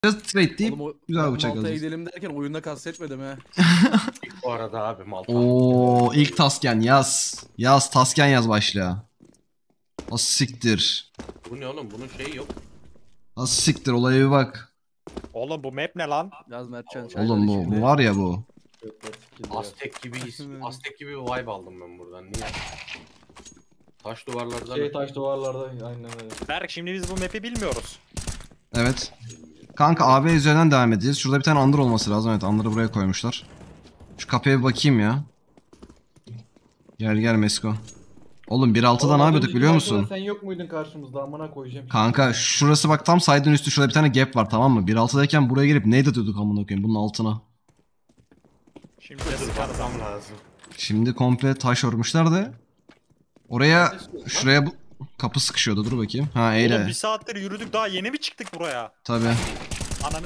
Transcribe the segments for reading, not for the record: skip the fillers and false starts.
Just trade deyip Oğlum, güzel bıçak Malta'ya alacağız. gidelim derken oyunda kastetmedim he. Bu arada abi Malta. Oo, ilk tasken yaz. Yaz tasken yaz başlığa. Nasıl siktir. Bu ne oğlum? Bunun şeyi yok. Nasıl siktir olaya bir bak. Oğlum bu map ne lan? Yaz Mertcan Oğlum bu var ya bu. Aztek gibi Aztek gibi bir vibe aldım ben buradan. Niye? Taş duvarlardan. Şey taş duvarlarda aynen öyle. Berk şimdi biz bu map'i bilmiyoruz. Evet. Kanka AB üzerinden devam edeceğiz. Şurada bir tane under olması lazım. Evet, under'ı buraya koymuşlar. Şu kapıya bir bakayım ya. Gel gel Mesko. Oğlum 1.6'da ne yapıyorduk biliyor musun? Sen yok muydun karşımızda, amına koyacağım. Kanka şurası bak tam side'ın üstü, şurada bir tane gap var, tamam mı? 1.6'dayken buraya gelip ne atıyorduk amına koyayım bunun altına. Şimdi de sıkarız. Zıplatsam lazım. Şimdi komple taş örmüşler de. Oraya şuraya bu kapı sıkışıyordu, dur bakayım. Ha Oğlum eyle. bir saattir yürüdük daha yeni mi çıktık buraya? Tabi. Ananı.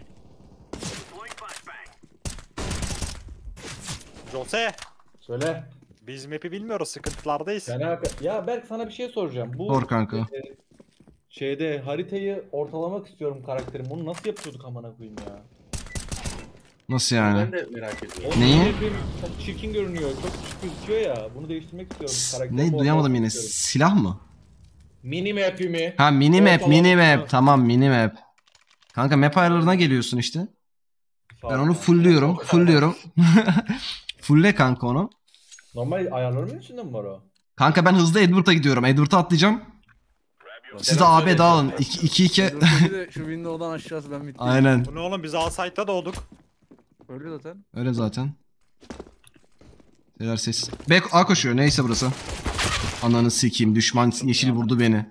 Jose. Söyle. Biz map'i bilmiyoruz, sıkıntılardayız. Ya Berk, sana bir şey soracağım. Bu Sor kanka. şeyde haritayı ortalamak istiyorum karakterim. Bunu nasıl yapıyorduk amına koyayım ya? Nasıl Ben yani? de merak ediyorum. Oğlum, Neyi? Çok çirkin görünüyor. Çok küçük gözüküyor ya. Bunu değiştirmek istiyorum. Ne duyamadım yine. Silah mı? Mini map'i mi? Ha mini map, Ortalama. mini map. Tamam mini map. Kanka map ayarlarına geliyorsun işte. Ben onu fullüyorum. Fullüyorum. Fulle kanka onu. Normal ayarlarımın içinde mi var o? Kanka ben hızlı Edward'a gidiyorum. Edward'a atlayacağım. Siz de AB dağılın. 2-2. Dur, de şu window'dan aşağısı ben bitti. Aynen. Bu ne oğlum, biz Alsite'da doğduk. Öyle zaten. Öyle zaten. Şeyler ses. B A koşuyor. Neyse burası. Ananı sikeyim. Düşman yeşil vurdu beni.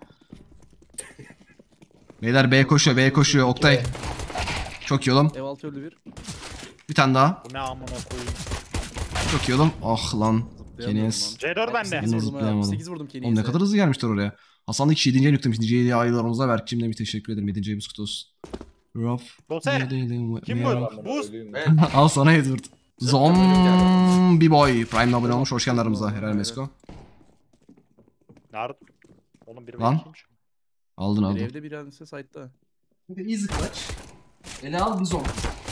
Beyler B koşuyor. B koşuyor. Oktay. Çok iyi oğlum. Ev altı öldü bir. Bir tane daha. Bu ne amına koyayım. Çok iyi oğlum. Ah lan. Zıplayamıyorum Kenes. lan. C4 bende. 8 vurdum ha. zıplayamadım. 8 vurdum Kenny'ye. Oğlum ne kadar hızlı gelmişler oraya. Hasan da 7. el yüklemiş. Nice aylarımıza Berk'cimle bir teşekkür ederim. 7. ayımız kutlu olsun. Rough. Jose. Kim bu? Buz. Al sana Edward. Zombie boy. Prime'le abone olmuş. Hoş geldin aramıza. Helal Mesko. Nerede? Oğlum biri Lan. kimmiş? Aldın Bir aldın. evde bir tanesi site'da. Easy clutch. Ele al bizon.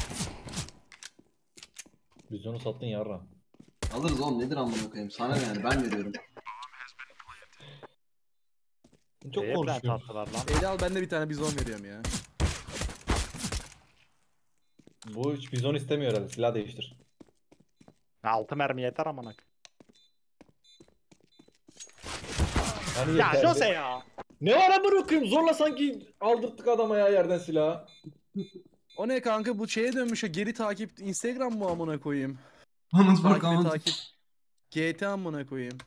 Biz onu sattın yarra. Alırız oğlum, nedir amına koyayım. Sana ne yani, ben veriyorum. Çok Neye plant konuşuyor. attılar lan? Eli al, ben de bir tane bizon veriyorum ya. Bu hiç bizon istemiyor herhalde. Silah değiştir. 6 mermi yeter amına. Hani Ya yeterli. Jose ya. Ne var amına koyayım? Zorla sanki aldırttık adama ya yerden silahı. O ne kanka, bu şeye dönmüş ya, geri takip Instagram mı amına koyayım? Anlat Takip ve takip. GTA amına koyayım.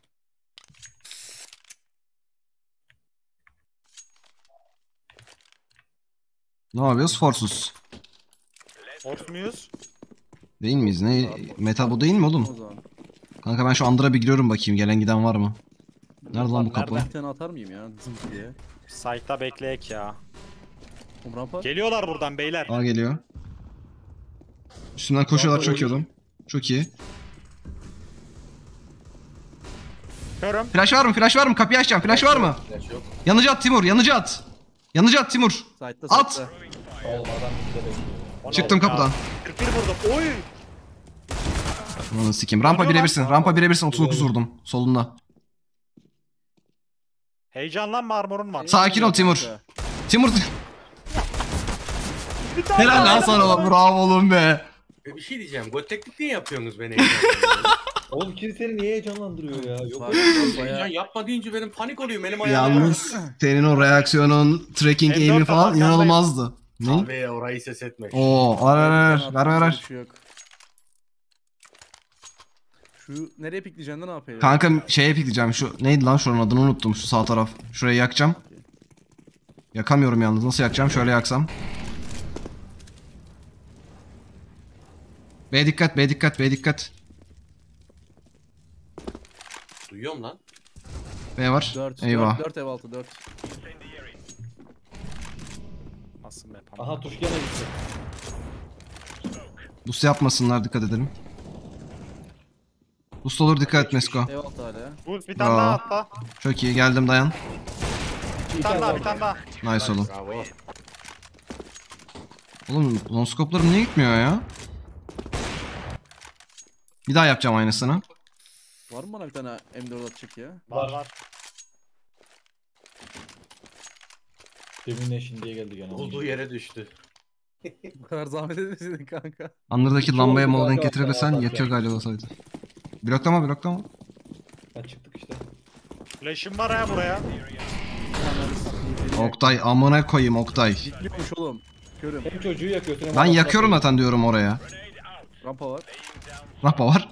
Ne yapıyoruz? Forsuz. Horse muyuz? Değil miyiz? Ne? Meta bu değil mi O oğlum? zaman. Kanka ben şu Under'a bir giriyorum bakayım. Gelen giden var mı? Nerede lan bu kapı? Nerede? Bir tane atar mıyım ya? Zınk diye. Site'da bekleyek ya. Rampa. Geliyorlar buradan beyler. Aa geliyor. Üstünden koşuyorlar, çok iyi oğlum. Çok iyi. Körüm. Flash var mı? Flash var mı? Kapıyı açacağım. Flash var mı? Flash yok. Yanıcı at Timur. Yanıcı at. Yanıcı at Timur. Site'da At! site'da. Oğlum adam bize bekliyor. O ne Çıktım oğlum ya? kapıdan. 41 vurdum. Oy. Onu sikeyim. Rampa Yanıyor birebirsin. lan. Rampa birebirsin. 39 vurdum. Solunda. Heyecanlanma, armorun var. Sakin ol Timur. Kanka. Timur. Bir tane Helal daha. lan sana. Bravo oğlum be. Bir şey diyeceğim. Göteklik niye yapıyorsunuz beni? Oğlum kim seni niye heyecanlandırıyor ya? Yok Bak, Heyecan bayağı- yapma deyince benim panik oluyorum. Elim ayağım. Yalnız senin o reaksiyonun, tracking M4 aim'in falan arkandayım. inanılmazdı. Ne? Abi orayı ses etme. Oo, ver. Bir şey yok. Şu nereye pikleyeceksin de ne yapıyor? Kanka şeye pikleyeceğim. Şu neydi lan, şuranın adını unuttum. Şu sağ taraf. Şurayı yakacağım. Yakamıyorum yalnız. Nasıl yakacağım? Şöyle yaksam. B dikkat, B dikkat, B dikkat. Duyuyorum lan. B var. 4, Eyvah. 4 ev altı 4. Nasıl map ama? Aha tuş gene gitti. Boost yapmasınlar, dikkat edelim. Boost olur, dikkat et Mesko. Ev altı hala. Buz bir tane daha Aa. atla. Çok iyi, geldim, dayan. Bir tane daha, bir tane daha. Nice oğlum. Bravo. Oğlum noskoplarım niye gitmiyor ya? Bir daha yapacağım aynısını. Var mı bana bir tane M4 atacak ya? Var var. Demin eşin diye geldi gene. Olduğu yere düştü. Bu kadar zahmet etmeseydin kanka. Under'daki lambaya oldu mola denk kanka, getirebilirsen bak yatıyor ya. galiba sadece. Bloklama bloklama. Ha çıktık işte. Flash'ım var ha buraya. Oktay amına koyayım Oktay. Bitmiyormuş oğlum. Körüm. Hem çocuğu yakıyorsun hem Ben adam yakıyorum yakıyor. zaten diyorum oraya. Rampa var. Rampa var.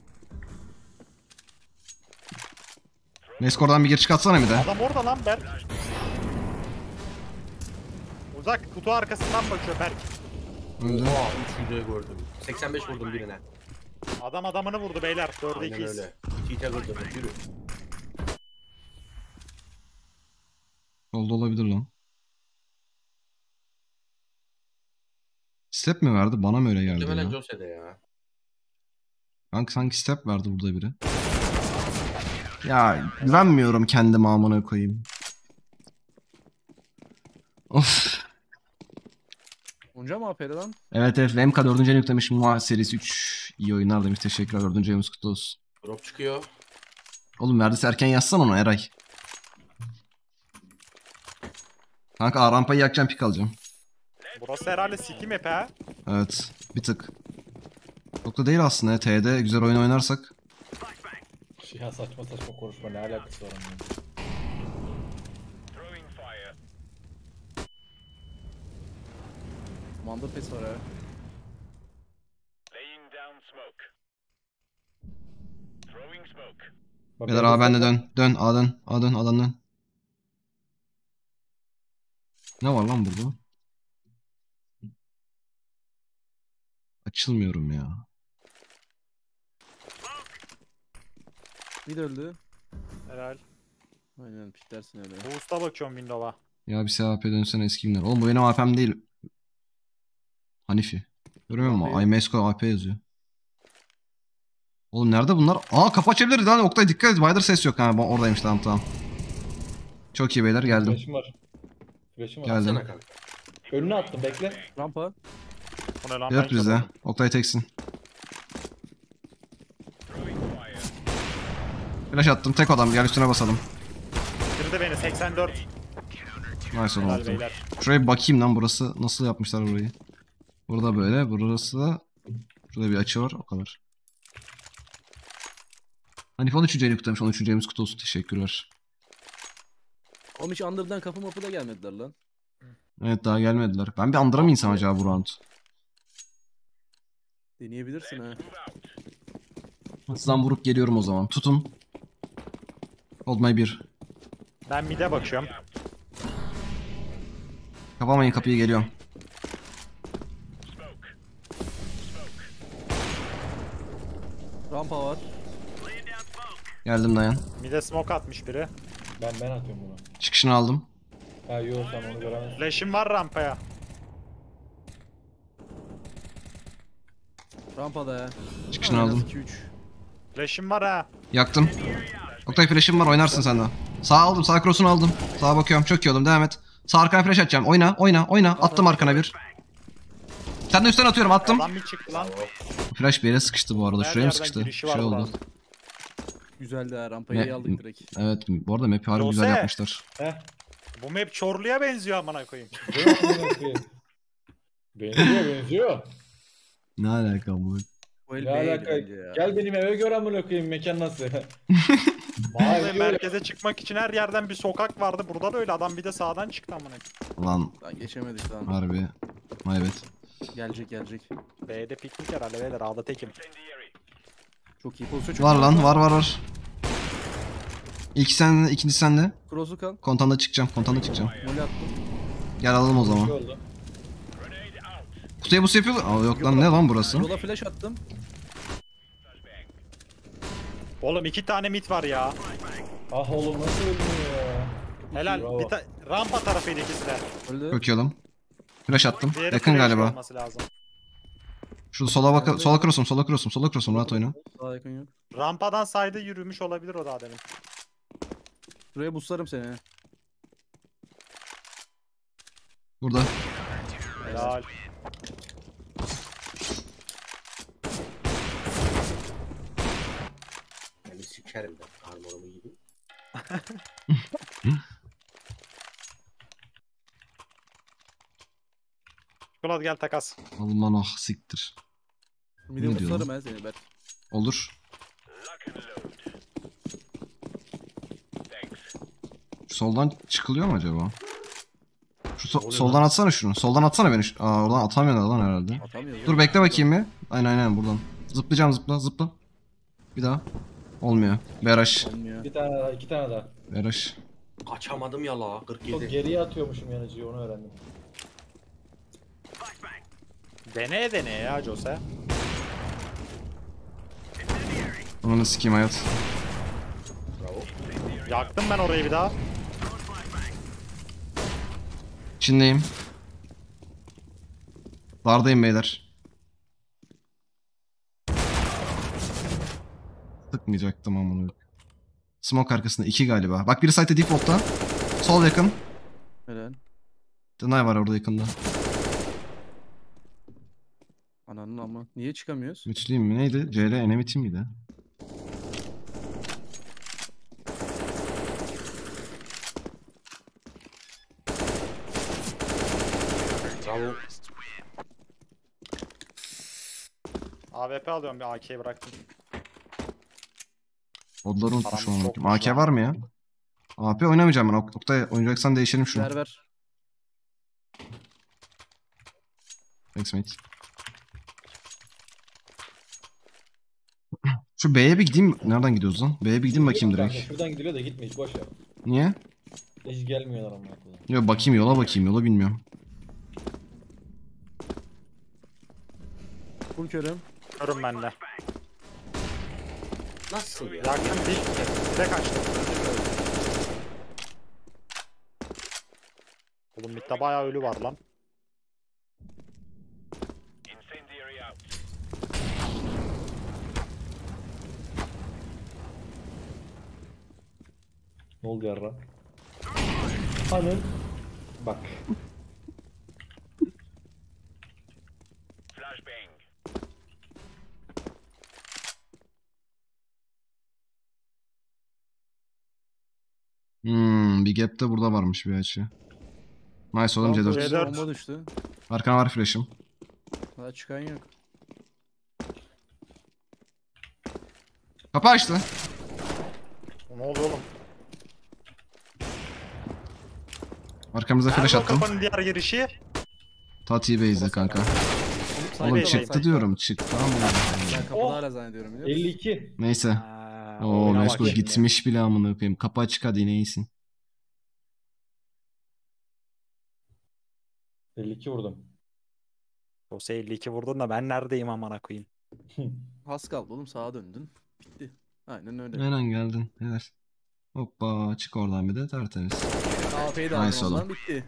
Meskor'dan bir gir çıkartsana bir de. Adam orada lan Berk. Uzak kutu arkasından bakıyor Berk. Öldü. Oha 3'ü de gördüm. 85 vurdum birine. Adam adamını vurdu beyler. 4'e Aynen 2'yiz. öyle. Çiğte kırdım. Yürü. Oldu olabilir lan. Step mi verdi? Bana mı öyle geldi Muhtemelen ya? Jose'de ya. Kanka sanki step verdi burada biri. Ya güvenmiyorum kendime amına koyayım. Of. Onca mı AP'li lan? Evet evet MK 4. ayını yüklemiş. Muha serisi 3. İyi oyunlar demiş. Teşekkürler. 4. ayımız kutlu olsun. Drop çıkıyor. Oğlum verdiyse erken yazsan onu Eray. Kanka A rampayı yakacağım pik alacağım. Burası herhalde City map ha. Evet bir tık. Çok da değil aslında ya. T'de güzel oyun oynarsak. Ya saçma saçma konuşma ne alakası var onun? Commander pes var ha. Bak, Beyler A bende dön. Dön A'dan. A'dan A'dan dön. Ne var lan burada? Açılmıyorum ya. Bir de öldü. Herhal. Aynen piklersin öyle. Boost'a bakıyorum Windows'a. Ya bir SAP dönsene eski günler. Oğlum bu benim AP'm değil. Hanifi. Görüyor musun? AP. iMesco AP yazıyor. Oğlum nerede bunlar? Aa kapı açabiliriz lan. Oktay dikkat et. Wider ses yok. Ha oradaymış tamam. Çok iyi beyler geldim. Flash'ım var. Flash'ım var. Geldim. Sana kanka. Önüne attım bekle. Rampa. Bu ne lan? Dört bize. Oktay teksin. Flash attım. Tek adam. Gel üstüne basalım. Bitirdi beni 84. Nice oğlum Helal attım. beyler. Şuraya bir bakayım lan burası nasıl yapmışlar burayı. Burada böyle. Burası da şurada bir açı var. O kadar. Hanif 13. ayını kutlamış. 13. ayımız kutlu olsun. Teşekkürler. Oğlum hiç Under'dan kapı mapı da gelmediler lan. Evet daha gelmediler. Ben bir andıra mı insan acaba bu round? Deneyebilirsin ha. Hızdan vurup geliyorum o zaman. Tutun. Hold my bir. Ben mid'e bakıyorum. Kapamayın kapıyı geliyorum. Rampa var. Geldim dayan. Mid'e smoke atmış biri. Ben atıyorum bunu. Çıkışını aldım. Ha yok sen onu göremezsin. Flash'im var rampaya. Rampada ya. Çıkışını aldım. 2-3. Flash'im var ha. Yaktım. Oktay flash'im var oynarsın sen de. Sağ aldım sağ cross'unu aldım. Sağa bakıyorum çok iyi oğlum devam et. Sağ arkana flash atacağım. Oyna. Attım arkana bir. Sen de üstten atıyorum attım. Adam bir çıktı lan. Flash bir yere sıkıştı bu arada. Her Şuraya mı yerden sıkıştı? girişi var Şey oldu. buranın. Güzeldi ha rampayı Ne- iyi aldık direkt. Evet bu arada map'i harbi güzel Jose. yapmışlar. Heh. Bu map Çorlu'ya benziyor amına koyayım. Benziyor. Ne alaka bu? Bu el Ne B'ydi alaka? bence ya. Gel benim eve gör amına koyayım mekan nasıl? Vallahi Vay, merkeze çıkmak için her yerden bir sokak vardı. Burada da öyle adam bir de sağdan çıktı amına koyayım. Lan Lan geçemedik lan. harbi. Evet. Gelecek. B'de piknik herhalde beyler. A'da tekim. Çok iyi pozisyon. Çok Var iyi lan pozisyon. var. İlk sende, ikinci sende. Cross'u kal. Kontanda çıkacağım. Mole attım. Gel alalım o Bir şey zaman. oldu. Kutuya bus yapıyor. Aa yok lan ne lan burası? Yola flash attım. Oğlum 2 tane mid var ya. Ah oğlum nasıl ölmüyor ya? Helal. Bravo. Rampa tarafıydı ikisi de. Öldü. Çok iyi oğlum. Flash attım. Diğeri Yakın flash galiba. olması lazım. Şu sola bak sola cross'um rahat oyna. Daha yakın yok. Rampadan sayda yürümüş olabilir o daha demin. Buraya buslarım seni. Burada. Helal. Yani sikerim ben armorumu giydim. Kulat gel takas. Alman ah siktir. Bir de Ne diyor buslarım ben seni Berk. Olur. Şu soldan çıkılıyor mu acaba? Şu oluyor soldan lan? atsana şunu. Soldan atsana beni. Aa oradan atamıyorlar lan herhalde. Atamıyoruz. Dur bekle bakayım bir. Aynen buradan. Zıplayacağım zıpla. Bir daha. Olmuyor. Beraş. Olmuyor. Bir tane daha, iki tane daha. Beraş. Kaçamadım ya la Çok 47. geriye atıyormuşum yanıcıyı, onu öğrendim. Deneye ya Jose. Onu sikeyim hayat. Bravo. Yaktım ben orayı bir daha. İçindeyim. Dardayım beyler. Tıkmayacaktım amına. Smoke arkasında 2 galiba. Bak biri site default'ta. Sol yakın. Helal. Deny var orada yakında. Ananın ama. Niye çıkamıyoruz? Mütüleyim mi? Neydi? CR Enemity miydi? Bravo. AWP alıyorum, bir AK'yi bıraktım. Odları unutmuş Paramız olmak. çokmuş AK lan. var mı ya? AP oynamayacağım ben. Oktay oynayacaksan değişelim şunu. Ver. Thanks mate. Şu B'ye bir gideyim. Nereden gidiyoruz lan? B'ye bir gideyim bakayım Kanka, direkt. şuradan gidiliyor da gitme hiç, boş ver. Niye? Hiç gelmiyorlar ama aklıma. Yok bakayım yola bilmiyorum. Full körüm. Körüm ben de. Nasıl ya? Yaktım bir de kaçtım. Oğlum midde bayağı ölü var lan. Ne oldu yarra? Hanım. Bak. Bir gap de burada varmış bir açı. Nice oğlum Bomba C4. düştü, C4. Bomba düştü. Arkana var flash'ım. Daha çıkan yok. Kapı açtı. Ne oldu oğlum? Arkamıza flash Nerede o attım. kapının diğer girişi? Tati base'de kanka. Oğlum Sayın çıktı Bey. diyorum çıktı ama. Ben kapıda Oh! hala zannediyorum biliyor musun? 52. Neyse. Ha, Oo oyuna bak Mesko şimdi. gitmiş bile amına koyayım. Kapı açık hadi yine iyisin. 52 vurdum. Jose 52 vurdun da ben neredeyim amına koyayım. Has kaldı oğlum, sağa döndün. Bitti. Aynen öyle. Aynen geldin. Evet. Hoppa çık oradan bir de tertemiz. AP'yi de Nice aldım oğlum. ondan, bitti.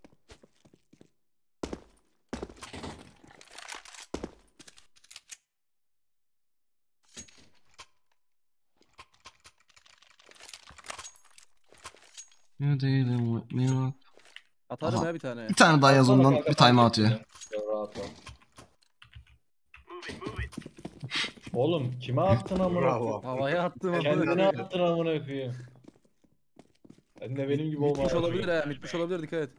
You didn't wake me up. Atarım Aha. ya bir tane. Bir tane daha yaz Atsana ondan kanka, bir time fark out ya. ettim ya. Rahat ol. Oğlum kime attın amına koyayım? Bravo. Havaya attım. Kendine attın amına koyayım. Sen de benim gibi olma. Bitmiş olabilir ha. Bitmiş olabilir, dikkat et.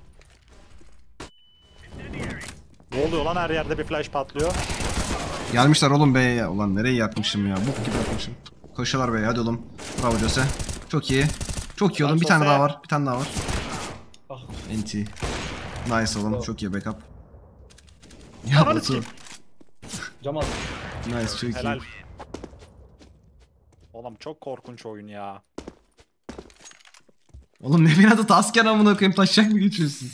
Ne oluyor lan, her yerde bir flash patlıyor. Gelmişler oğlum B'ye ya. Ulan nereye yakmışım ya. Bok gibi yakmışım. Koşuyorlar B'ye hadi oğlum. Bravo Jose. Çok iyi. Çok iyi oğlum. Bir tane Jose. daha var. Bir tane daha var. Ah. NT. Nice oğlum. Bravo. Çok iyi backup. Ya Ananı Batu. sikeyim. Cam at. Nice çok Helal. iyi. Oğlum çok korkunç oyun ya. Oğlum ne bir adı tasken amına koyayım. Taşacak mı geçiyorsun?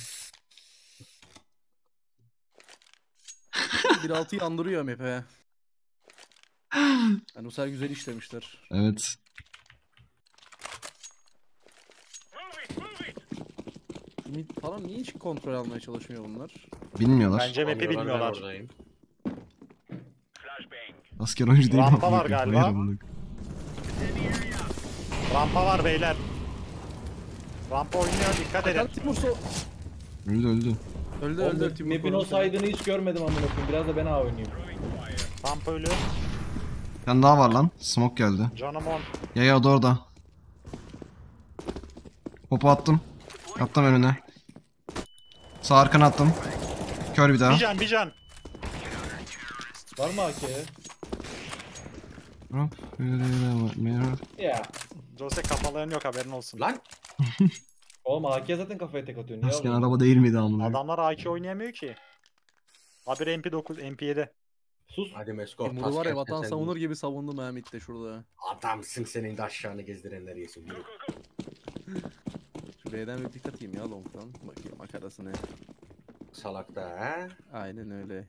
1.6'yı andırıyor map he. Yani bu sefer güzel işlemişler. Evet. Mid falan niye hiç kontrol almaya çalışmıyor bunlar? Bilmiyorlar. Bence map'i Alamıyorlar, ben bilmiyorlar. oradayım. Asker oyuncu değil mi? Rampa amına var koyayım? galiba. Hayır amına koyayım. Rampa var beyler. Rampa oynuyor, dikkat Hakan edin. Timur Öldü öldü. Öldü Oğlum, öldü. Timur Map'in o korudu seni. saydığını hiç görmedim amına koyayım. Biraz da ben A oynayayım. Rampa ölü. Bir tane daha var lan. Smoke geldi. Canım 10. Ya o da orada. Popu attım. Attım önüne. Sağ arkana attım. Kör bir daha. Bir can. Var mı AK'ye? Hop. Ya. Jose kafaların yok haberin olsun. Lan Oğlum AK zaten kafaya tek atıyor. Niye Masken aldın? araba değil miydi amına? Adamlar AK oynayamıyor ki. Habire MP9, MP7. Sus. hadi Mesko. Timur'u var ya Tasken vatan sen- savunur gibi savundu Mehmet de şurada. Adamsın, senin de aşağını gezdirenler yesin. Yürü. Şu B'den bir pik atayım ya long'dan. Bakayım makarasını. Salak da ha. Aynen öyle.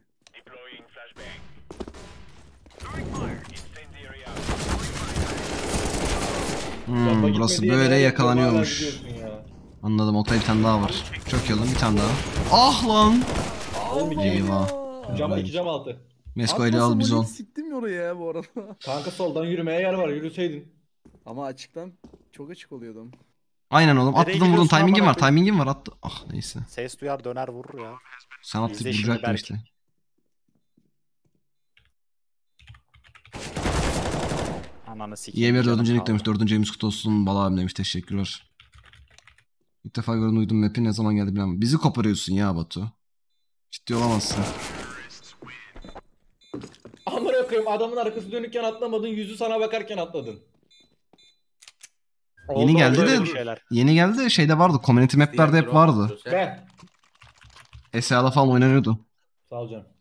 Lamba Burası gitme diye böyle de yakalanıyormuş. hala gidiyorsun ya. Anladım. Oktay bir tane daha var. Çok iyi oğlum, bir tane daha. Ah lan. Oğlum iki, Eyvah. cam, iki cam altı. Mesko ile al bizon. Siktim ya oraya ya bu arada. Kanka soldan yürümeye yer var. Yürüseydin. Ama açıktan çok açık oluyordum. Aynen oğlum. Nereye Atladım vurdum. gidiyorsun Timing'im amına var. koyayım? Timing'im var. Attı. Ah neyse. Ses duyar döner vurur ya. Sen attık İzle şimdi vuracaktın Berk. işte. Ananı sikeyim. Yemir canım 4. kaldı. lig demiş. 4. ayımız kutlu olsun. Bala abim demiş. Teşekkürler. İlk defa gördüm uydum map'i. Ne zaman geldi bilmem. Bizi koparıyorsun ya Batu. Ciddi olamazsın. Amına koyayım, adamın arkası dönükken atlamadın. Yüzü sana bakarken atladın. Yeni Oldu, geldi oldu de- öyle bir şeyler. Yeni geldi de şeyde vardı. Community maplerde hep vardı. Ben. SA'da falan oynanıyordu. Sağ ol canım.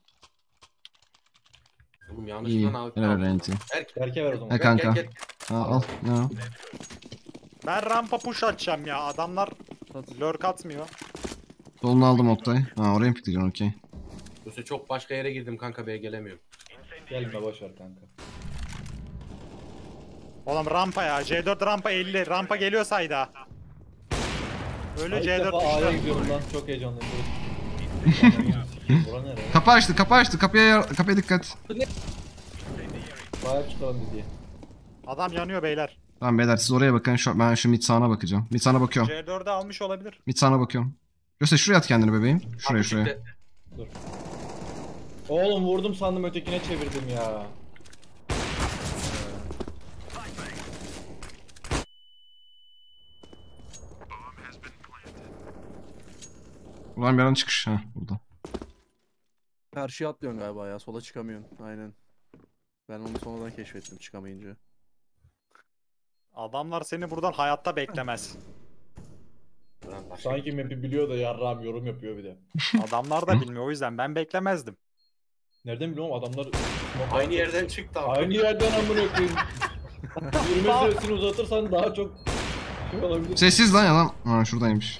Oğlum İyi. yanlışlıkla aldım. Helal Renti. Berke ver o zaman. He kanka. Gel. Ha, al. Ne o? Ben rampa push atacağım ya. Adamlar lurk atmıyor. Solunu aldım Oktay. Ha oraya mı pikleyeceksin okey. Bu sefer çok başka yere girdim kanka, B'ye gelemiyorum. Gelme boş ver kanka. Oğlum rampa ya. C4 rampa 50. Rampa geliyor sayda. Öyle İlk C4 defa A'ya düştü. gidiyorum lan, çok heyecanlıyım. Bura nereye? Kapı açtı, kapı açtı. Kapıya dikkat. Bayağı çıkalım diye. Adam yanıyor beyler. Tamam beyler siz oraya bakın. Ben şu mid sağına bakacağım. Mid sağına bakıyorum. C4'ü almış olabilir. Mid sağına bakıyorum. Göster şuraya at kendini bebeğim. Şuraya Abi şuraya. çıktı. Oğlum vurdum sandım, ötekine çevirdim ya. Ulan bir an çıkış. Ha burada. Karşıya atlıyorsun galiba ya. Sola çıkamıyorsun. Aynen. Ben onu sonradan keşfettim çıkamayınca. Adamlar seni buradan hayatta beklemez. Lan başka- Sanki map'i biliyor da yarrağım yorum yapıyor bir de. Adamlar da bilmiyor o yüzden ben beklemezdim. Nereden biliyorum adamlar... Aynı yerden çıktı abi. Aynı yerden amına koyayım. Yürüme süresini uzatırsan daha çok şey olabilir. Sessiz lan ya lan. Ha şuradaymış.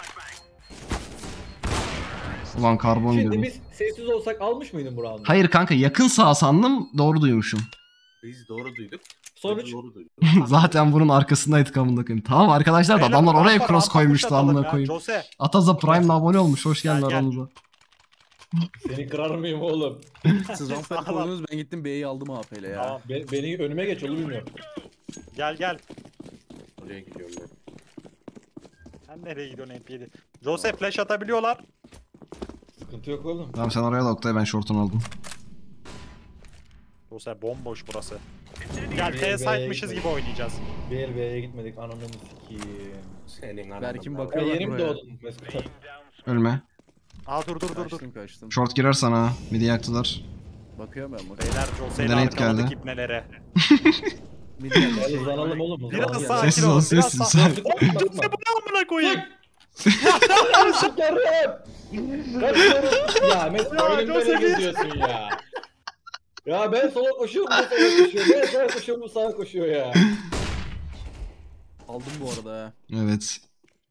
Ulan karbon Şimdi girdim. biz sessiz olsak almış mıydın bu roundu? Hayır kanka yakın sağ sandım. Doğru duymuşum. Biz doğru duyduk. Sonuç Biz doğru duyduk. Zaten bunun arkasındaydık amına koyayım. Tamam arkadaşlar da Beyler, adamlar oraya rampa, cross rampa koymuştu push atalım amına ya. koyayım. Jose Ataza Prime'la abone olmuş. Hoş geldin Gel, gel. aramıza. seni kırar mıyım oğlum? Siz rampayı Sağlam. koydunuz ben gittim B'yi aldım AP ile ya. Tamam. Beni önüme geç, yolu bilmiyorum. gel. Oraya gidiyorum ben. Sen nereye gidiyorsun MP7? Jose flash atabiliyorlar. Sıkıntı yok oğlum. Tamam sen oraya da Oktay ben short'unu aldım. Jose bomboş burası. Gel B'ye T site'mışız gitmedik. gibi oynayacağız. Bir B'ye gitmedik, ananı sikiyim. Senin ananı. Berk'in ben- bak- Ya Bakıyorlar yeni mi buraya. doğdun Mesut? Ölme. Aa dur. Kaçtım. Short girer sana. Midi yaktılar. Bakıyorum ben bak. Beyler Jose'yle Donate arkaladık geldi. ipnelere. Ya hızlanalım oğlum. Biraz hızlanalım. sakin Sessiz ol, ol biraz sessiz. sakin. Bakma. Jose bu ne amına koyayım? Sikerim. Kaçıyorum. Ya Mesut Ya, önümde Jose ne bir- geziyorsun ya? Ya ben sola koşuyorum, bu sola koşuyor. Ben sağa koşuyorum, bu sağa koşuyor ya. Aldım bu arada ha. Evet.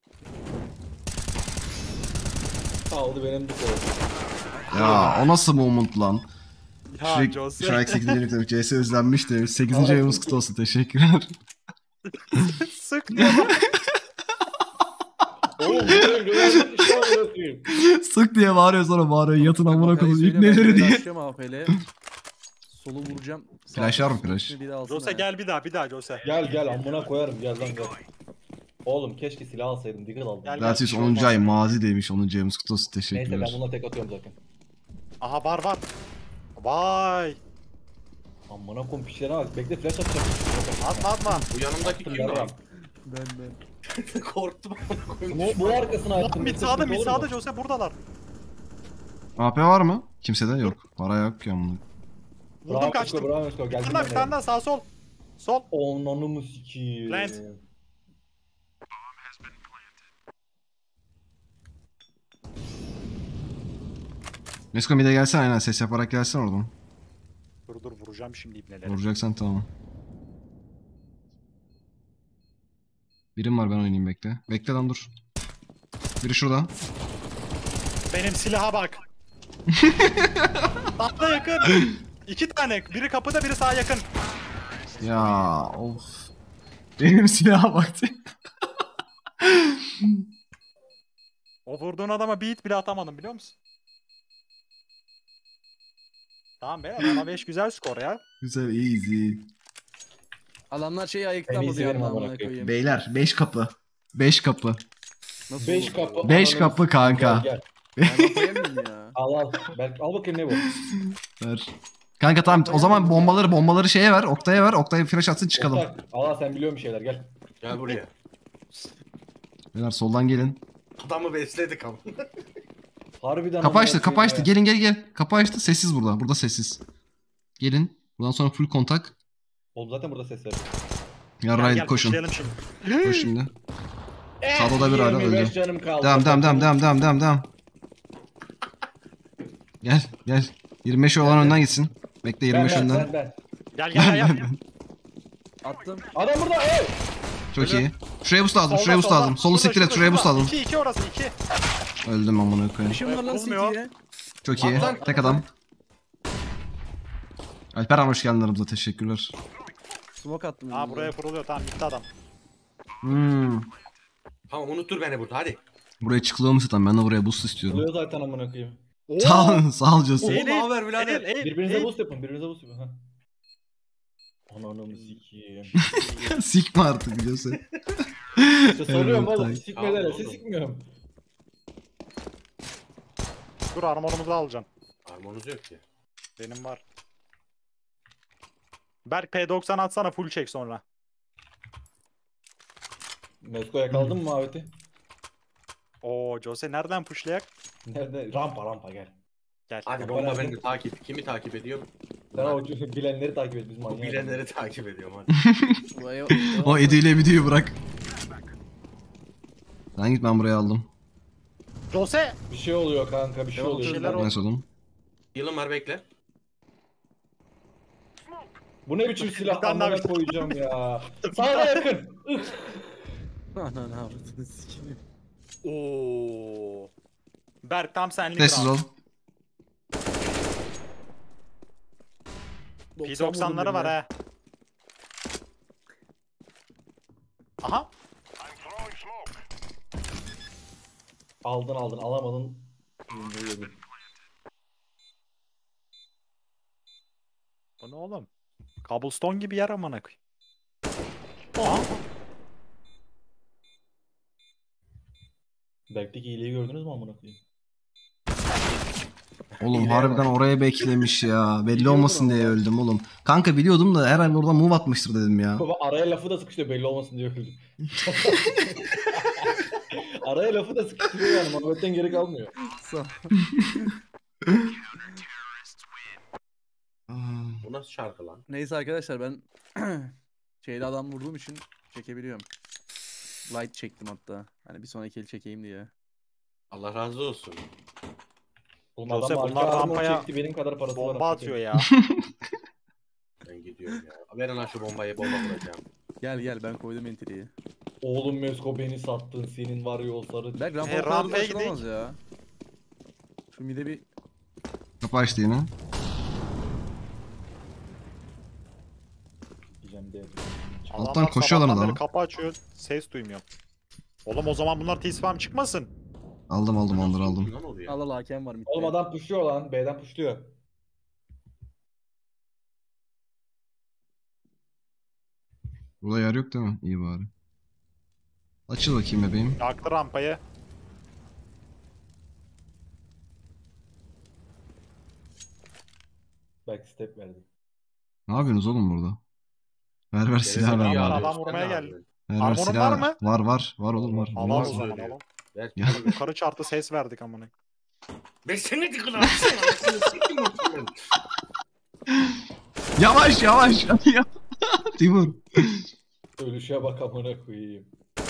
Aldı benim bu kolu. Ya o nasıl moment lan? Ya Shrek Jose. 8. demiş. CS özlenmiş demiş. 8. ayımız kutlu olsun. Teşekkürler. Sık diyor bak. Oğlum bu benim şu an bırakayım. Sık diye bağırıyor sonra bağırıyor. Yatın amına koyayım. İlk neleri diye. Flash'lıyorum AP ile. Solu vuracağım. Flash var mı flash? Bir de alsın Jose ha. gel bir daha Jose. Gel amına koyarım, gel lan gel. Oğlum keşke silah alsaydım. Deagle aldım. Gel. Gratis şey 10. olmaz ay yani. mazi demiş. Onun James Kutos Neyse ben teşekkürler. bununla tek atıyorum zaten. Aha var. Vay. Amına koyayım pişlerine bak. Bekle flash atacağım. Atma. Bu yanımdaki kim lan? Ben. Korktum. Bu arkasına açtım. Mid sağda Jose buradalar. AP var mı? Kimsede yok. Para yok ya bunun. Vurdum kaçtım. Bravo Mesko. Geldim Bir tane daha sağ sol. Sol. Onanımı sikiyim. Plant. Mesko mid'e gelsene aynen ses yaparak gelsen oradan. Dur vuracağım şimdi ibneleri. Vuracaksan tamam. Birim var ben oynayayım bekle. Bekle lan dur. Biri şurada. Benim silaha bak. Tahta yakın. 2 tane. Biri kapıda biri sağa yakın. Ya of. Benim silaha baktı. O vurduğun adama bir hit bile atamadım biliyor musun? Tamam be adama 5 güzel skor ya. Güzel easy. Adamlar şeyi En ayıktan mı iyisi diyor benim amına amına koyayım. Beyler 5 kapı. 5 kapı. Nasıl 5 olur? kapı. 5 ananı kapı sikeyim. kanka. Gel. Ben koyamıyorum ya. Al. Belki al bakayım ne bu? Ver. Kanka tamam o zaman bombaları şeye ver. Oktay'a ver. Oktay flash atsın çıkalım. Oktay, al sen biliyorsun bir şeyler gel. Gel buraya. Beyler soldan gelin. Adamı besledik ama. Harbiden Kapı açtı amına kapı koyayım açtı. ya. Gel. Kapı açtı. Sessiz burada. Burada sessiz. Gelin. Buradan sonra full kontak. Oğlum zaten burada ses var. Yarraydık koşun. Başlayalım şimdi. Koş şimdi. Sağda da bir hala 25 öldü. canım kaldı. Devam. Gel. 25 olan önden gitsin. Bekle 25 önden. Ben. Gel. Attım. Adam burada ey! Çok iyi. Şuraya boost lazım. Solda. Solu siktir et. Şuraya boost lazım. 2 orası 2. Öldüm amına koyayım. İşim var lan Vurmuyor. City'ye. Çok iyi. Lan. Tek adam. Alperen hoş geldin aramıza. Teşekkürler. Smoke attım. Aa buraya kuruluyor tamam bitti adam. Tamam unuttur beni burada hadi. Buraya çıkılıyor mu zaten? Ben de buraya boost istiyorum. Oluyor zaten amına koyayım. Sağ ol Jose. Oğlum, ne haber birader? Birbirinize boost yapın. Ha. Ananı sikeyim. Sikme artık Jose. İşte soruyorum Evet, oğlum. ay. Sikmeden Tamam, siz oğlum. sikmiyorum. Dur armorumuzu alacaksın. Armonuz yok ki. Benim var. Berk P90 atsana full çek sonra. Mesko yakaladın mı muhabbeti? Oo Jose nereden pushlayak? Nerede? Rampa gel. Gel. Hadi Ya bomba bana- beni takip. Kimi takip ediyor? Sen o bilenleri takip et biz Bu manyak. bilenleri takip ediyorum hadi. O Eddie ile videoyu bırak. Sen git ben buraya aldım. Jose! Bir şey oluyor kanka bir şey Yok, oluyor. şeyler Ben sordum. Yılın var bekle. Bu ne biçim silah Bir tane daha amına bir- koyacağım ya. Sağda yakın. Ananı avradını sikeyim. Oo. Berk tam senlik Sessiz ol. round. 90 vurdum P90'ları var birine. ha. Aha. Aldın alamadın. Yumruğu yedin. Bu ne oğlum? Cobblestone gibi yer amına koyayım. Aha. Berk'teki hileyi gördünüz mü amına koyayım? Oğlum İyi harbiden bak. oraya beklemiş ya. Belli Biliyordum olmasın diye ama. öldüm oğlum. Kanka biliyordum da herhalde oradan move atmıştır dedim ya. Baba araya lafı da sıkıştırıyor belli olmasın diye öldüm. Araya lafı da sıkıştırıyor yani muhabbetten geri kalmıyor. Sağ ol. Bu nasıl şarkı lan? Neyse arkadaşlar ben şeyde adam vurduğum için çekebiliyorum. Light çektim hatta. Hani bir sonraki el çekeyim diye. Allah razı olsun. Oğlum Jose, adam bunlar arka armor rampaya çekti benim kadar parası var. Bomba artık. atıyor ya. Ben gidiyorum ya. Verin lan şu bombayı bomba vuracağım. Gel ben koydum entry'yi. Oğlum Mesko beni sattın senin var ya o sarı. Berk rampa rampaya rampaya gidelim. açılamaz ya. Şu mide bir Kapı açtı yine. Diyeceğim de. Alttan Adamlar koşuyorlar sabahtan adam. beri kapı açıyor. Ses duymuyorum. Oğlum o zaman bunlar T-spam çıkmasın. Aldım onları aldım. Lan oluyor. al hakem var midde. Oğlum adam pushluyor lan. B'den pushluyor. Burada yer yok değil mi? İyi bari. Açıl bakayım bebeğim. Yaktı rampayı. Backstep verdi. Ne yapıyorsunuz oğlum burada? Ver silah Gerizekalı ver Adam bana. arıyorsun, sen vurmaya ne geldi. yapıyorsun? Ver Armorun silah. var mı? Var oğlum var. Alan Olmaz o mı? zaman söylüyor. alan. Ver Ya. kitabı ver. Yukarı çarptı ses verdik amına. Ben seni tıkılan sen. Yavaş. Timur. Ölüşe bak amına koyayım.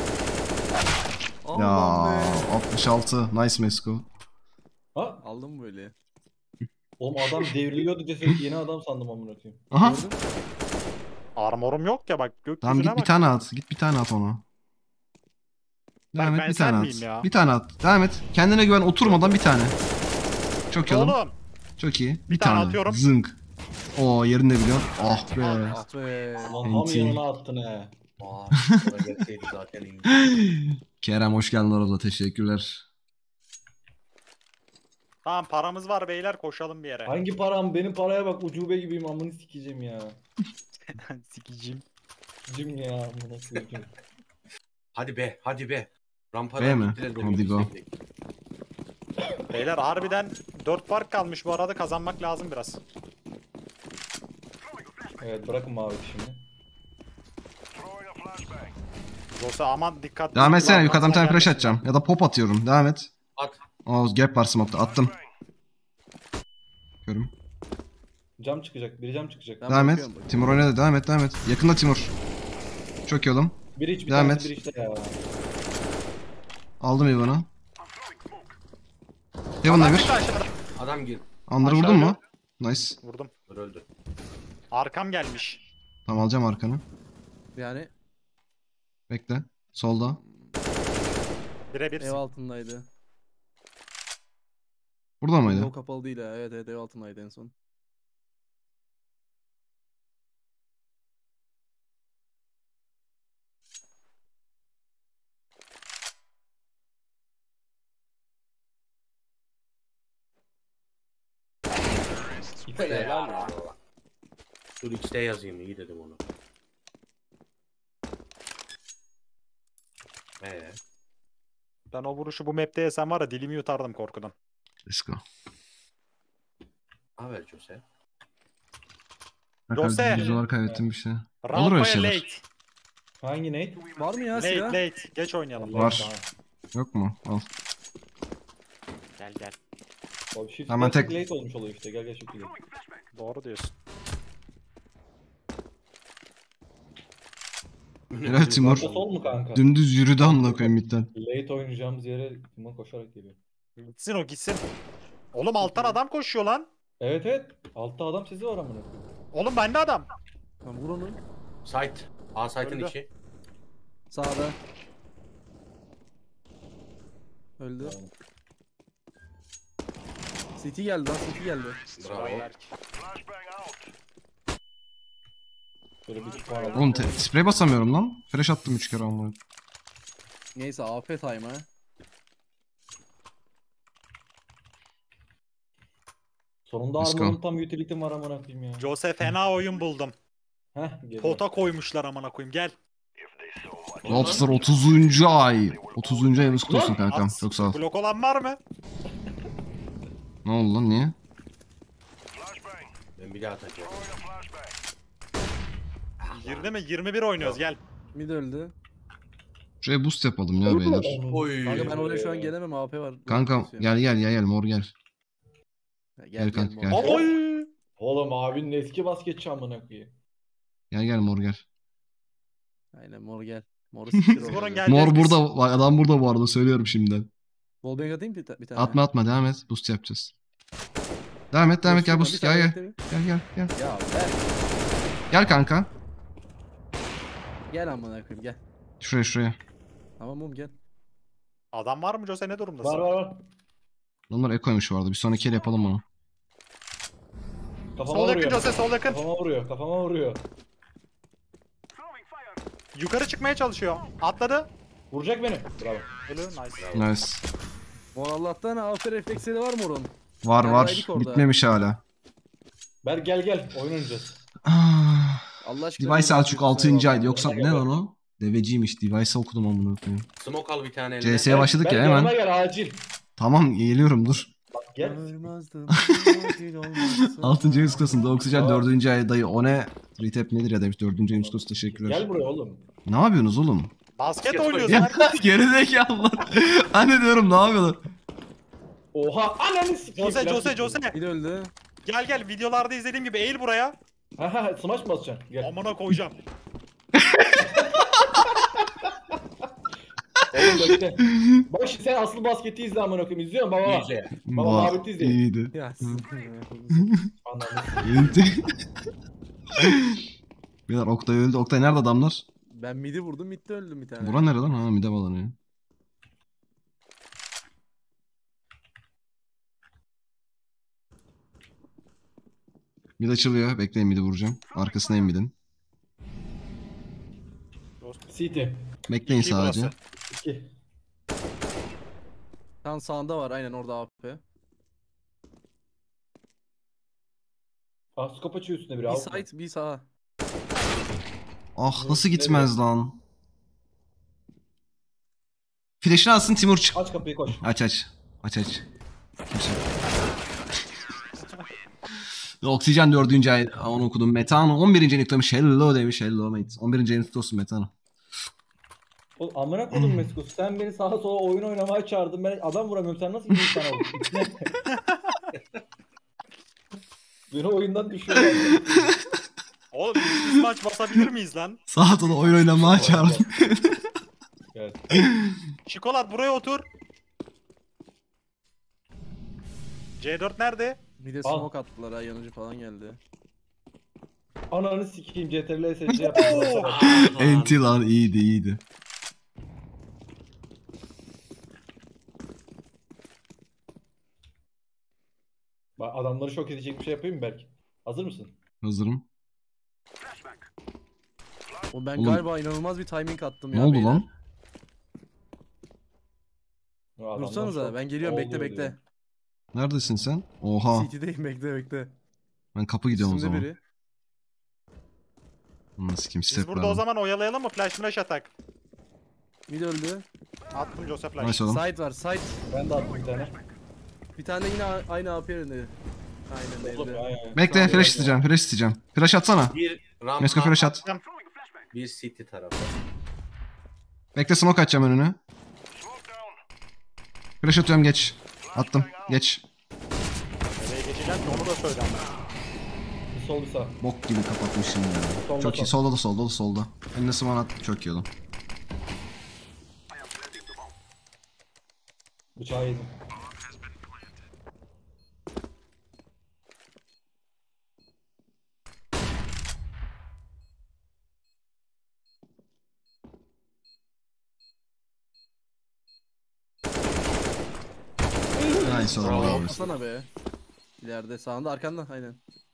Ya Aman be. 66. Nice Mesko. Ha? Aldım böyle. Oğlum adam devriliyordu ceset yeni adam sandım amına koyayım. Aha. Gördün mü? Armorum yok ya bak gökyüzüne Tamam git bak. bir tane at. Git bir tane at ona. Devam Ben et bir sen tane miyim at. ya? Bir tane at. Devam et. Kendine güven oturmadan bir tane. Çok iyi oğlum. Oğlum. Çok iyi. Bir tane atıyorum. Zınk. Oo yerini de biliyorsun. Ah be. Ah be. Lan tam Enti. yanına attın he. Aa, oraya gelseydi zaten iyi. Kerem hoş geldin orada. Teşekkürler. Tamam paramız var beyler koşalım bir yere. Hangi param? Benim paraya bak ucube gibiyim amını sikeceğim ya. Sikicim. Sikeceğim ya amına koyayım. Hadi be. Be Rampadan mi? gittiler de Hadi biz go. gittik. Beyler harbiden 4 fark kalmış bu arada kazanmak lazım biraz. Evet bırakın mavi şimdi. Yoksa aman dikkatli. Devam etsene. Yukarıdan bir tane Gelmesin flash atacağım. Ya da pop atıyorum. Devam et. At. Oo gap var smoke'ta. Attım. Görüm. Cam çıkacak. Biri cam çıkacak. Ben Devam et. bakıyorum, bakıyorum. Timur oynadı. Devam et. Yakında Timur. Çok iyi oğlum. Biri hiç bir Devam tanesi et. biri işte ya. Aldım Ivan'ı. Heaven'da bir. Adam gir. Under'ı Aşağı vurdun mu? yok. Nice. Vurdum. Öldü. Arkam gelmiş. Tamam alacağım arkanı. Yani Bekle. Solda. Birebir. ev altındaydı. Burada mıydı? O kapalı değil ha. Evet ev altındaydı en son. Helal ya. Dur X'te yazayım iyi dedim onu. Ben o vuruşu bu map'te yesem var ya dilimi yutardım korkudan. Let's go. Haber Jose. Bakalım Jose. %100 kaybettim bir şey. Olur öyle Rampaya şeyler. late. Hangi Nate? Var mı ya Late silah? late. Geç oynayalım. Var. Tamam. Yok mu? Al. Gel gel. Abi shift Hemen gerçek tek- late olmuş oluyor işte. Gel çok iyi. Doğru diyorsun. Evet Timur. Arka sol mu kanka? Dümdüz yürüdü amına koyayım midden. Late oynayacağımız yere Timur koşarak geliyor. Gitsin o gitsin. Oğlum alttan adam koşuyor lan. Evet. Altta adam sizi var amına koyayım. Oğlum bende adam. Tamam vur onu. Site. A site'ın Öldü. içi. Sağda. Öldü. Tamam. City geldi lan City geldi. Bravo. Şöyle bir puan alalım. Oğlum sprey basamıyorum lan. Flash attım 3 kere amına. Neyse AP time ha. Sonunda Let's go. Armor'un tam utility'm var amına koyayım ya. Jose fena oyun buldum. Heh geliyor. Pota koymuşlar amına koyayım gel. Lobster 30. ay. 30. ay kutlu olsun kankam. At. Çok sağ ol. Blok olan var mı? Ne oldu lan niye? Ben bir daha atacağım. Girdi mi? 21 oynuyoruz gel. Mid öldü. Şuraya boost yapalım ya beyler. Oy. Kanka ben oraya şu an gelemem AP var. Kankam gel mor gel. Gel kanka, gel. gel. Mor. Oy. Oğlum abinin eski basketçi amına koyayım. Gel mor gel. Aynen mor gel. Moru siktir Vurun oraya. gel. Mor biz. burada. Bak adam burada bu arada söylüyorum şimdiden. Wallbang atayım bir tane. Atma devam et. Boost yapacağız. Devam et gel Bir boost tane gel. bekle bir. Gel. Ya ver. Gel kanka. Gel amına koyayım gel. Şuraya. Tamam oğlum gel. Adam var mı Jose ne durumdasın? Var. Onlar ekoymuş bu arada. Bir sonraki el yapalım onu. Kafama Sol yakın vuruyor. Jose sol yakın. Kafama vuruyor. Yukarı çıkmaya çalışıyor. Atladı. Vuracak beni. Bravo. Ölü nice. Nice. Mor Allah'tan AP refleksleri var morun. Var Neredeydik orada? Bitmemiş hala. Gel. Oyun oynayacağız. Ah. Allah aşkına. Divay bir Selçuk üstüne 6. bak. aydı. Yoksa ne lan o? Deveciymiş. Device'ı okudum amına koyayım. Smoke al bir tane eline. CS'ye başladık Ben ya yanıma hemen. gel acil. Tamam geliyorum dur. Bak gel. Görmezdim, acil olmasın. 6. ayın ustasında oksijen Aa. 4. ay dayı o ne? Retap nedir ya demiş 4. ayın ustası teşekkürler. Gel buraya oğlum. Ne yapıyorsunuz oğlum? Basket oynuyoruz Ya lan. gerizekalılar. Hani diyorum ne yapıyorlar? Oha ananı sikeyim. Jose. Bir öldü. Gel videolarda izlediğim gibi eğil buraya. Ha smash mı basacaksın? Gel. Amına koyacağım. Oğlum bekle. Bak şimdi sen asıl basketi izle amına koyayım. İzliyor musun baba? İyice. Baba Vah, muhabbeti izleyin. iyiydi. Ya Ananı İyiydi. Beyler Oktay öldü. Oktay nerede adamlar? ben midi vurdum, midde öldüm bir tane. Bura nerede lan? Ha mide bağlanıyor. Mid açılıyor. Bekleyin midi vuracağım. Arkasına midin. City. Bekleyin İki sadece. burası. 2. Tam sağında var, aynen orada AP. Ah skop açıyor üstüne biri. Bir al. side, bir sağa. Ah nasıl gitmez lan? Flash'ını alsın Timur çık. Aç kapıyı koş. Aç. Kimse. Oksijen 4. ay onu okudum. Metano 11. ayını kutlamış. Hello demiş. Hello mate. 11. ayını kutlu olsun Metano. Oğlum amına kodum Mesko. Sen beni sağa sola oyun oynamaya çağırdın. Ben adam vuramıyorum. Sen nasıl bir insan oldun? Beni oyundan düşüyor. Oğlum biz maç basabilir miyiz lan? Saat onu oyun oynamaya çağırdım. Evet. Şikolat buraya otur. C4 nerede? Bir de Al. smoke attılar ha, yanıcı falan geldi. Ananı sikeyim. CTRL SC yaptım. Enti lan iyiydi. Bak adamları şok edecek bir şey yapayım mı Berk? Hazır mısın? Hazırım. O ben Oğlum. galiba inanılmaz bir timing attım Ne ya oldu beyler. lan? Ya adamlar Dursanıza, şok ben geliyorum, bekle oluyor bekle. diyor. Neredesin sen? Oha. CT'deyim, bekle. Ben kapı gidiyorum o Üstümde zaman. biri. Nasıl kim Biz step burada o zaman oyalayalım mı? Flash atak. Mid öldü. Attım Jose flash. Nice oğlum. Side var, side. Ben de attım bir tane. Bir tane de yine aynı AP yerinde. Aynen Oğlum, evde. aynen. Bekle flash isteyeceğim. Flash atsana. Bir rampa. Mesko flash at. Bir city tarafı. Bekle smoke atacağım önüne. Flash atıyorum geç. Attım. Geç. Nereye geçeceğim ki onu da söyle ama. Bir sol bir sağ. Bok gibi kapatmışım ya. Solda, Çok iyi. sol. Solda. Eline smoke at. Çok iyi oğlum. Bıçağı yedim. Nice oğlum. bravo. Atsana be. İleride, sağında, arkanda, aynen.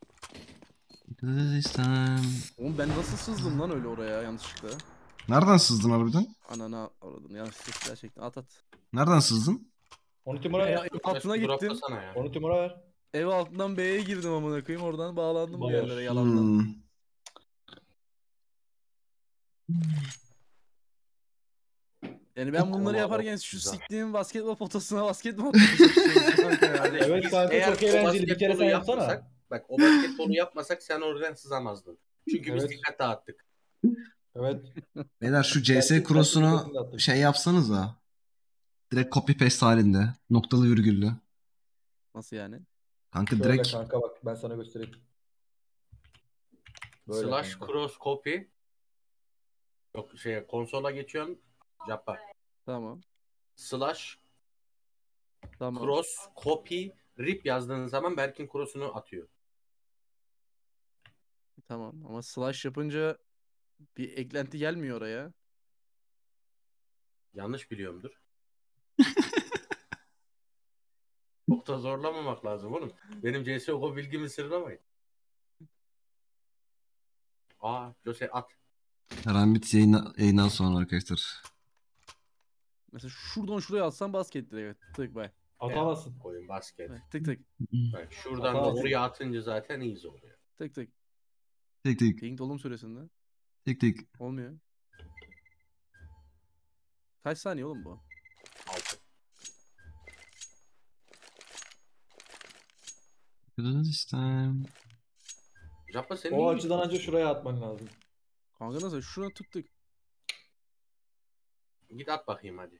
This time. Oğlum ben nasıl sızdım lan öyle oraya yanlışlıkla. Nereden sızdın harbiden? Anana avradın, yanlışlıkla silah çektim. At. Nereden sızdın? Onu Timur'a ver. Ev altına Mesko, gittim. droplasana ya. Onu Timur'a ver. Ev altından B'ye girdim amına koyayım, oradan bağlandım bir Vay yerlere aşkına. yalandan. Yani ben bunları Ama yaparken o şu güzel. siktiğim basketbol potasına basket mi atmışım? Evet kanka Eğer çok o eğlenceli. Bir kere basketbolu sen yapsana. yapmasak, bak o basketbolu yapmasak sen oradan sızamazdın. Çünkü biz Evet. dikkat dağıttık. Evet. Beyler şu CS Gerçek cross'unu dikkatini dağıttık. şey yapsanıza. Direkt copy paste halinde. Noktalı virgüllü. Nasıl yani? Kanka Şöyle direkt kanka bak ben sana göstereyim. Böyle Slash kanka. cross copy. Yok konsola geçiyorsun. Jappa. Tamam. Slash Tamam. cross copy rip yazdığın zaman Berk'in cross'unu atıyor. Tamam. Ama slash yapınca bir eklenti gelmiyor oraya. Yanlış biliyorumdur. Çok da zorlamamak lazım oğlum. Benim CSGO bilgimi sırlamayın. Jose at. Karambit yayından sonra arkadaşlar. Mesela şuradan şuraya atsan basket direkt. Tık bay. Atamazsın. Oyun basket. Tık tık. Bak şuradan da Atamazsın. oraya atınca zaten iyiyiz oluyor. Tık tık. Tek tek Ping dolum süresinde. tek tek. Olmuyor. Kaç saniye oğlum bu? 6. This time. Jappa senin O iyi açıdan önce şuraya atman lazım. Kanka nasıl? Şuna tuttuk. Git at bakayım hadi.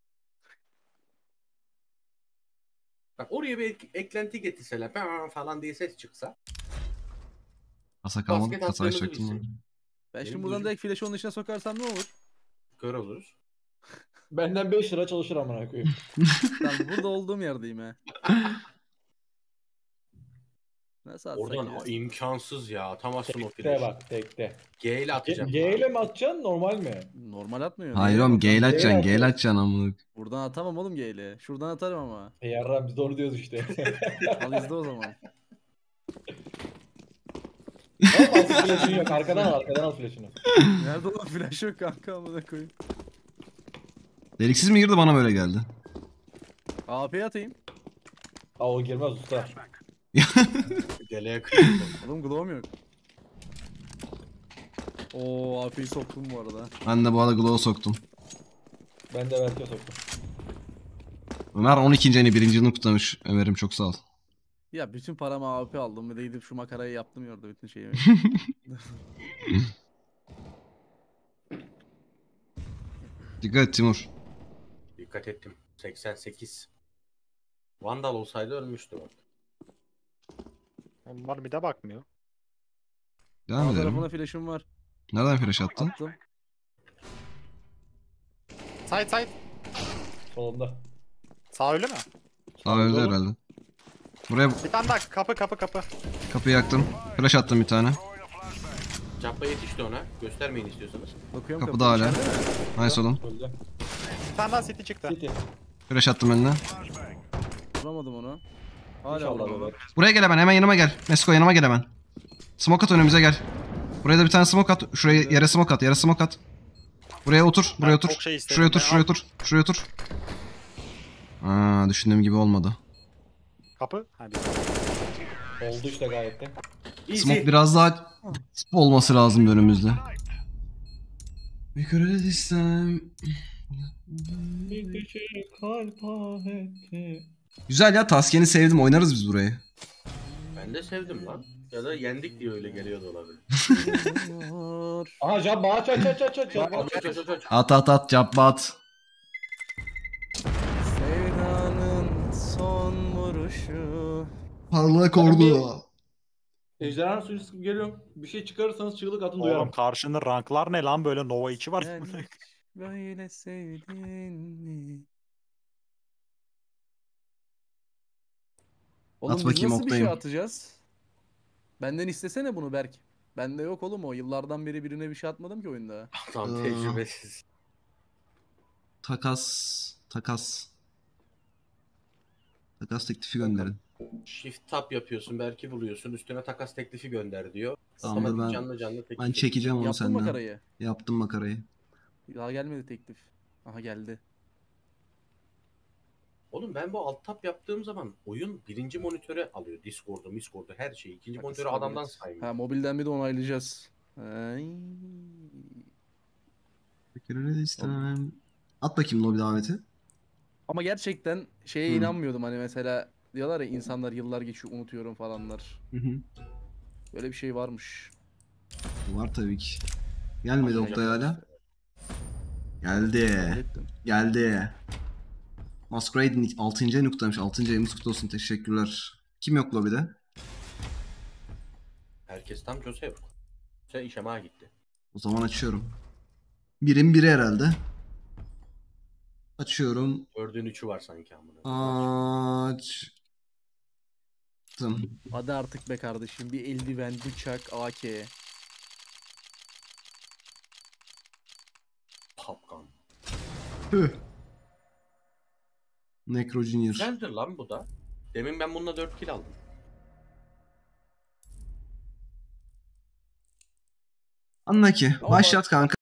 Bak oraya bir eklenti getirseler falan diye ses çıksa. Kasa kalmadı. Basket Kasa attığımızı açacaktım. bilsin. Ben Benim şimdi buradan gözüm- direkt flaşı onun içine sokarsam ne olur? Kör oluruz. Benden 5 lira çalışır amına koyayım. Ben burada olduğum yerdeyim ha. Nasıl atsak Oradan ya? imkansız ya. Atamazsın o Tekte flaşı. bak tekte. G ile atacağım. G ile mi atacaksın normal mi? Normal atmıyor. Hayır Niye oğlum atam- gale atacaksın. Gale Gale atacaksın amına. Buradan atamam oğlum G'yle. Şuradan atarım ama. Yarram biz doğru diyoruz işte. Al izle o zaman. Ama asıl flash'ın yok. Arkadan al flash'ını. Nerede olan flash yok kanka amına koyayım. Deliksiz mi girdi bana böyle geldi. AP'ye atayım. Aa o girmez usta. Deliye kırdım. Oğlum glow'um yok. Oo AP'yi soktum bu arada. Ben de bu arada glow soktum. Ben de belki soktum. Ömer 12. ayını 1. yılını kutlamış. Ömer'im çok sağ ol. Ya bütün paramı AP aldım. Bir de gidip şu makarayı yaptım ya orada bütün şeyimi. Dikkat et Timur. Dikkat ettim. 88. Vandal olsaydı ölmüştü bak. Onlar bir de bakmıyor. Devam Sağ edelim. tarafına flash'ım var. Nereden flash attın? Attım. Side side. Solunda. Sağ ölü mü? Aa öldü Solunda. herhalde. Buraya Bir tane daha kapı. kapıyı yaktım. Flash attım bir tane. Cappa yetişti ona. Göstermeyin istiyorsanız. Bakıyorum Kapıda hala. içeride mi? Nice oğlum. Öldü. Bir tane daha city çıktı. City. Flash attım eline. Vuramadım onu. Hala İnşallah vuramadım. böyle. Buraya gel hemen yanıma gel. Mesko yanıma gel hemen. Smoke at önümüze gel. Buraya da bir tane smoke at. Şuraya yere smoke at. Yere smoke at. Buraya otur. Buraya Ben otur. çok şey istedim Şuraya otur. ya. Şuraya otur. Şuraya otur. Düşündüğüm gibi olmadı. Kapı. Hadi. Oldu işte gayet de. Smoke biraz daha olması lazım önümüzde. Bir kere istem. Bir küçük kalp ahetti. Güzel ya, taskeni sevdim, oynarız biz burayı. Ben de sevdim lan. Ya da yendik diye öyle geliyordu olabilir. Aha Jabba aç. Aç aç aç aç. At cabba at. Sevdanın son vuruşu. Parlak ordu. Ejderhanın suyu sıkıp geliyorum. Bir şey çıkarırsanız çığlık atın Oğlum duyarım. karşında ranklar ne lan böyle Nova 2 var. Yani böyle sevdin mi? Oğlum At biz bakayım, nasıl bir şey oktayım. atacağız? Benden istesene bunu Berk. Bende yok oğlum o. Yıllardan beri birine bir şey atmadım ki oyunda. Tam tecrübesiz. Takas teklifi gönderin. Shift tab yapıyorsun, belki buluyorsun. Üstüne takas teklifi gönder diyor. Tamamdır, Otomatik ben canlı teklif ben çekeceğim onu Yaptın senden. makarayı. Yaptım makarayı. Daha gelmedi teklif. Aha geldi. Oğlum ben bu alt tab yaptığım zaman oyun birinci monitöre alıyor. Discord'u her şeyi. İkinci Takas monitöre adamdan kabiliyet. saymıyor. Ha mobilden bir de onaylayacağız. Ay. Bir kere istem. At bakayım lobi daveti. Ama gerçekten şeye Hı. inanmıyordum hani mesela diyorlar ya insanlar yıllar geçiyor unutuyorum falanlar. Böyle bir şey varmış. Var tabii ki. Gelmedi Anlayacak Oktay hala. işte. Geldi. Hallettim. Geldi. Masquerade'in 6. ayını kutlamış. 6. ayımız kutlu olsun. Teşekkürler. Kim yok lobide? Herkes tam Joseph. Sen işeme gitti. O zaman açıyorum. Birin biri herhalde. Açıyorum. 4'ün 3'ü var sanki amına. Açtım. Hadi artık be kardeşim bir eldiven, bıçak, AK. Popgun. Püh. Necro Junior. Güzeldir lan bu da. Demin ben bununla 4 kill aldım. Anla ki. Başlat kanka.